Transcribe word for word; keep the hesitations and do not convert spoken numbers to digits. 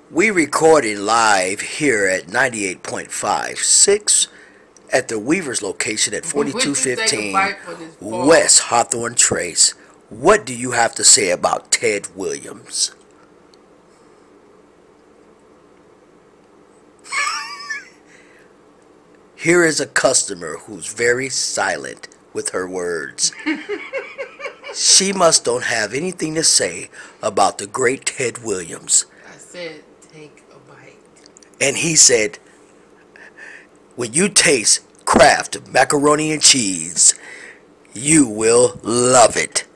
We recorded live here at ninety-eight point five six at the Weaver's location at forty-two fifteen West Hawthorne Trace. What do you have to say about Ted Williams? Here is a customer who's very silent with her words. She must don't have anything to say about the great Ted Williams. I said, take a bite. And he said, when you taste Kraft macaroni and cheese, you will love it.